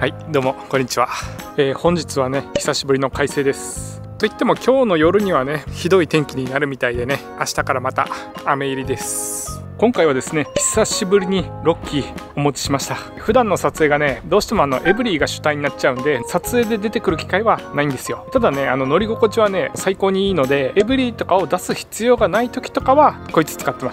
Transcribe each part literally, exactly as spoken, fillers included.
はい、どうもこんにちは。えー、本日はね久しぶりの快晴です。といっても今日の夜にはねひどい天気になるみたいでね、明日からまた雨入りです。今回はですね久しぶりにロッキーお持ちしました。普段の撮影がねどうしてもあのエブリィが主体になっちゃうんで、撮影で出てくる機会はないんですよ。ただねあの乗り心地はね最高にいいので、エブリィとかを出す必要がない時とかはこいつ使ってます。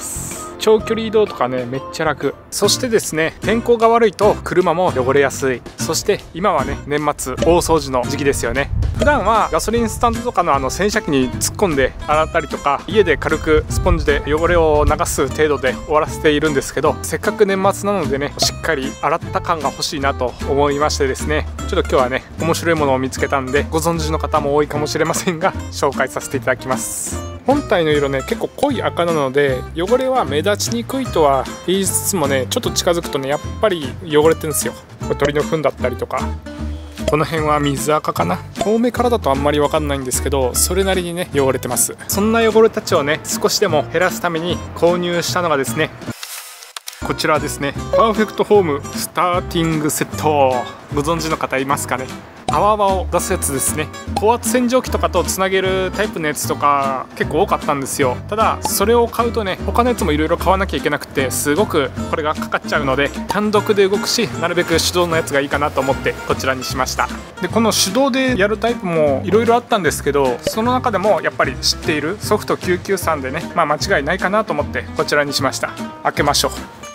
長距離移動とかねめっちゃ楽。そしてですね天候が悪いと車も汚れやすい。そして今はね年末大掃除の時期ですよね。普段はガソリンスタンドとかのあの洗車機に突っ込んで洗ったりとか、家で軽くスポンジで汚れを流す程度で終わらせているんですけど、せっかく年末なのでねしっかり洗った感が欲しいなと思いましてですね、ちょっと今日はね面白いものを見つけたんで、ご存知の方も多いかもしれませんが紹介させていただきます。本体の色ね結構濃い赤なので汚れは目立ちにくいとは言いつつもね、ちょっと近づくとねやっぱり汚れてるんですよ。これ鳥の糞だったりとか、この辺は水垢かな。遠目からだとあんまり分かんないんですけど、それなりにね汚れてます。そんな汚れたちをね少しでも減らすために購入したのがですねこちらですね。パーフェクトホームスターティングセット、ご存知の方いますかね。泡泡を出すやつですね。高圧洗浄機とかとつなげるタイプのやつとか結構多かったんですよ。ただそれを買うとね他のやつもいろいろ買わなきゃいけなくて、すごくこれがかかっちゃうので単独で動くし、なるべく手動のやつがいいかなと思ってこちらにしました。でこの手動でやるタイプもいろいろあったんですけど、その中でもやっぱり知っているソフトきゅうきゅうさんでね、まあ間違いないかなと思ってこちらにしました。開けましょう。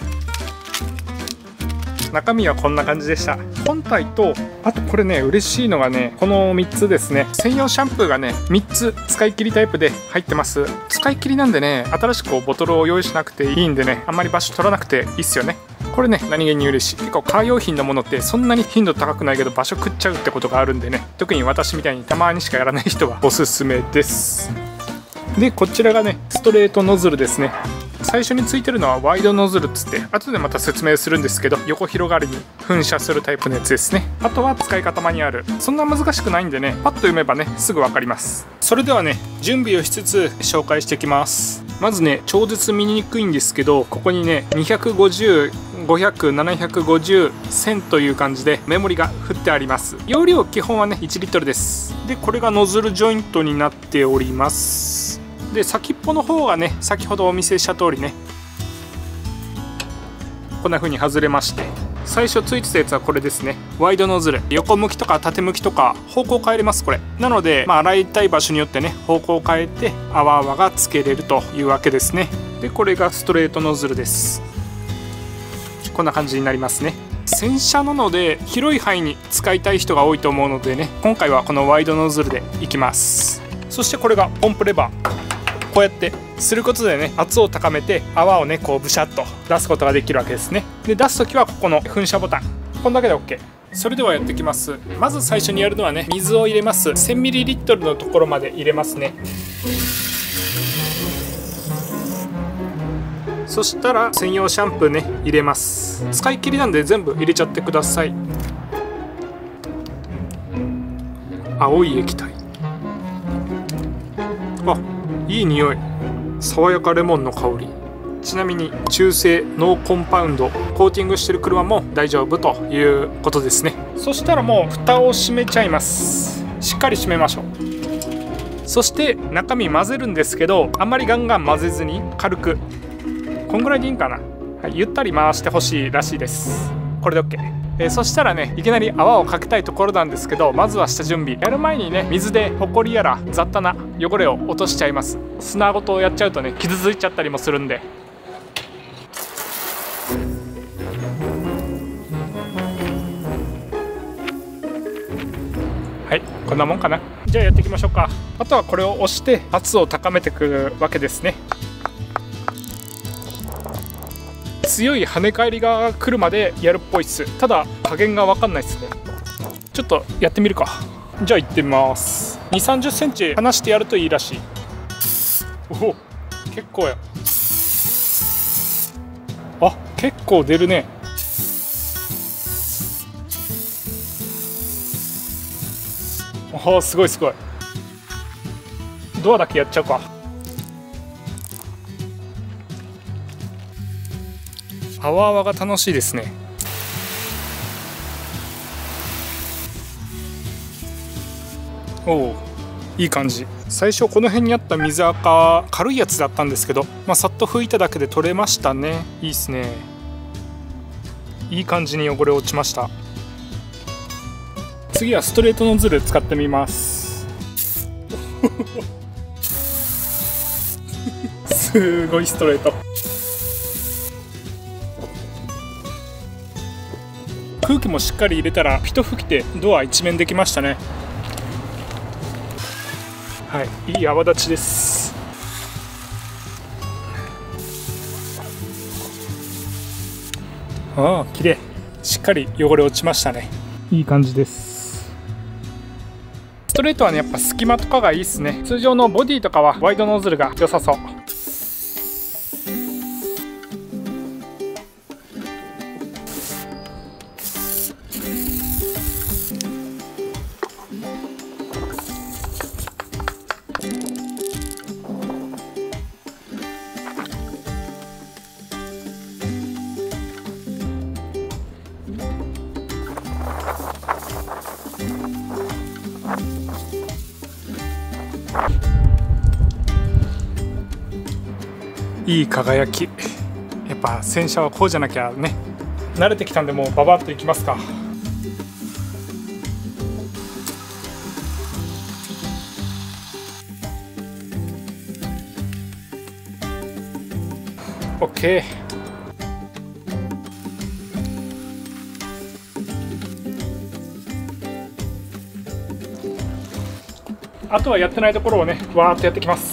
中身はこんな感じでした。本体と、あとこれね嬉しいのがねこのみっつですね。専用シャンプーがねみっつ使い切りタイプで入ってます。使い切りなんでね新しくこうボトルを用意しなくていいんでね、あんまり場所取らなくていいっすよね。これね何気に嬉しい。結構カー用品のものってそんなに頻度高くないけど場所食っちゃうってことがあるんでね、特に私みたいにたまにしかやらない人はおすすめです。でこちらがねストレートノズルですね。最初についてるのはワイドノズルっつって、後でまた説明するんですけど、横広がりに噴射するタイプのやつですね。あとは使い方マニュアル、そんな難しくないんでねパッと読めばねすぐ分かります。それではね準備をしつつ紹介していきます。まずね超絶見にくいんですけど、ここにねにひゃくごじゅう、ごひゃく、ななひゃくごじゅう、せんという感じでメモリが振ってあります。容量基本はねいちリットルです。でこれがノズルジョイントになっております。で先っぽの方がね先ほどお見せした通りねこんな風に外れまして、最初ついてたやつはこれですね。ワイドノズル、横向きとか縦向きとか方向変えれます。これなので、まあ、洗いたい場所によってね方向を変えて泡泡がつけれるというわけですね。でこれがストレートノズルです。こんな感じになりますね。洗車なので広い範囲に使いたい人が多いと思うのでね、今回はこのワイドノズルでいきます。そしてこれがポンプレバー、こうやってすることでね圧を高めて泡をねこうブシャッと出すことができるわけですね。で出す時はここの噴射ボタン、こんだけで OK。 それではやっていきます。まず最初にやるのはね水を入れます。 せんミリリットル のところまで入れますね。そしたら専用シャンプーね入れます。使い切りなんで全部入れちゃってください。青い液体、あいい匂い、爽やかレモンの香り。ちなみに中性ノーコンパウンドコーティングしてる車も大丈夫ということですね。そしたらもう蓋を閉めちゃいます。しっかり閉めましょう。そして中身混ぜるんですけど、あんまりガンガン混ぜずに軽くこんぐらいでいいんかな、はい、ゆったり回してほしいらしいです。これで OK。えー、そしたらねいきなり泡をかけたいところなんですけど、まずは下準備やる前にね水でホコリやら雑多な汚れを落としちゃいます。砂ごとやっちゃうとね傷ついちゃったりもするんで。はいこんなもんかな。じゃあやっていきましょうか。あとはこれを押して圧を高めていくわけですね。強い跳ね返りが来るまでやるっぽいっす。ただ加減が分かんないっすね。ちょっとやってみるか。じゃあ行ってみます。にじゅう、さんじゅっセンチ離してやるといいらしい。おお結構や。あ結構出るね。あすごいすごい。ドアだけやっちゃうか。泡泡が楽しいですね。 おお、いい感じ。最初この辺にあった水垢軽いやつだったんですけど、まあ、さっと拭いただけで取れましたね。いいですね。いい感じに汚れ落ちました。次はストレートノズル使ってみますすごいストレート。空気もしっかり入れたら一吹きでドア一面できましたね。はい、いい泡立ちです。ああ、綺麗。しっかり汚れ落ちましたね。いい感じです。ストレートはね、やっぱ隙間とかがいいですね。通常のボディとかはワイドノズルが良さそう。いい輝き。やっぱ洗車はこうじゃなきゃね。慣れてきたんで、もうババッといきますか。オッケー。あとはやってないところをね、わーっとやってきます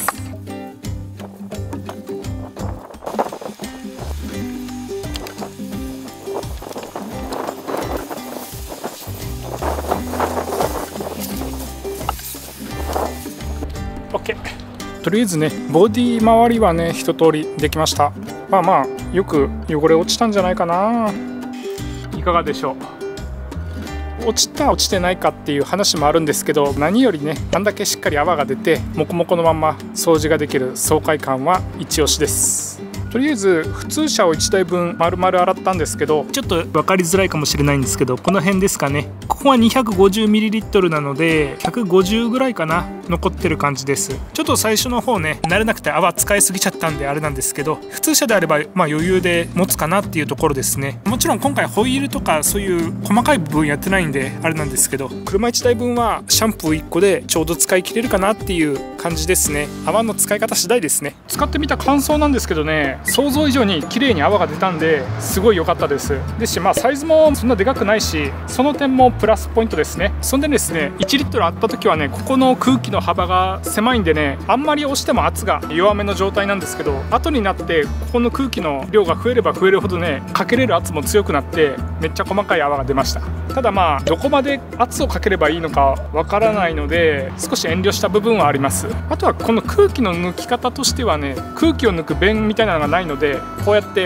。OK。とりあえずね、ボディ周りはね、一通りできました。まあまあ、よく汚れ落ちたんじゃないかな。いかがでしょう。落ちた落ちてないかっていう話もあるんですけど、何よりね、あんだけしっかり泡が出てモコモコのまんま掃除ができる爽快感は一押しです。とりあえず普通車をいちだいぶん丸々洗ったんですけど、ちょっと分かりづらいかもしれないんですけど、この辺ですかね。ここは にひゃくごじゅうミリリットル なのでひゃくごじゅうぐらいかな、残ってる感じです。ちょっと最初の方ね、慣れなくて泡使いすぎちゃったんであれなんですけど、普通車であればまあ余裕で持つかなっていうところですね。もちろん今回ホイールとかそういう細かい部分やってないんであれなんですけど、車いちだいぶんはシャンプーいっこでちょうど使い切れるかなっていう感じですね。泡の使い方次第ですね。使ってみた感想なんですけどね、想像以上に綺麗に泡が出たんですごい良かったです。ですし、まあサイズもそんなでかくないし、その点もプラスポイントですね。そんでですね、いちリットルあった時はね、ここの空気の幅が狭いんでね、あんまり押しても圧が弱めの状態なんですけど、後になってここの空気の量が増えれば増えるほどね、かけれる圧も強くなってめっちゃ細かい泡が出ました。ただまあどこまで圧をかければいいのかわからないので、少し遠慮した部分はあります。あとはこの空気の抜き方としてはね、空気を抜く弁みたいなのがないので、こうやって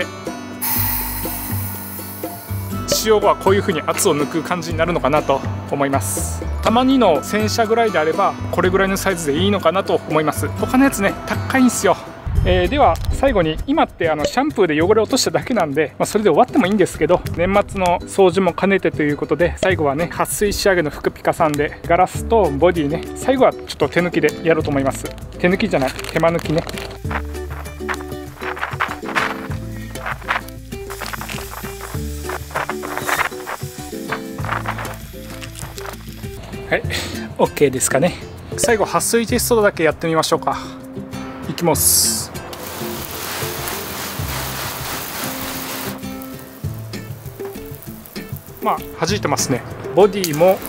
使用後はこういう風に圧を抜く感じになるのかなと思います。たまにの洗車ぐらいであればこれぐらいのサイズでいいのかなと思います。他のやつね、高いんですよ。えー、では最後に、今ってあのシャンプーで汚れ落としただけなんで、まあ、それで終わってもいいんですけど、年末の掃除も兼ねてということで、最後はね、撥水仕上げの福ピカさんでガラスとボディね、最後はちょっと手抜きでやろうと思います。手抜きじゃない、手間抜きね。はい、 OK ですかね。最後撥水テストだけやってみましょうか。いきます。まあ弾いてますね。ボディも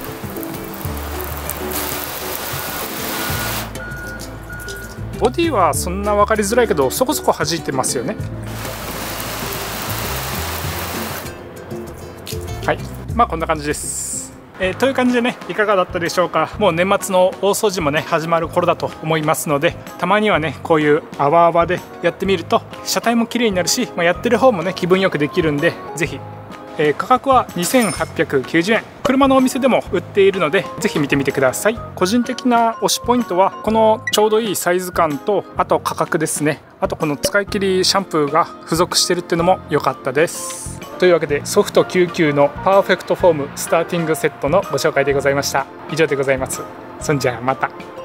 ボディはそんな分かりづらいけど、そこそこ弾いてますよね。はい、まあこんな感じです。えー、という感じでね、いかがだったでしょうか。もう年末の大掃除もね、始まる頃だと思いますので、たまにはね、こういう泡泡でやってみると車体も綺麗になるし、まあ、やってる方もね、気分よくできるんで、ぜひ、えー、価格はにせんはっぴゃくきゅうじゅうえん、車のお店でも売っているので、ぜひ見てみてください。個人的な推しポイントはこのちょうどいいサイズ感と、あと価格ですね。あとこの使い切りシャンプーが付属してるっていうのも良かったです。というわけで、ソフトきゅうじゅうきゅうのパーフェクトフォームスターティングセットのご紹介でございました。以上でございます。 そんじゃあまた。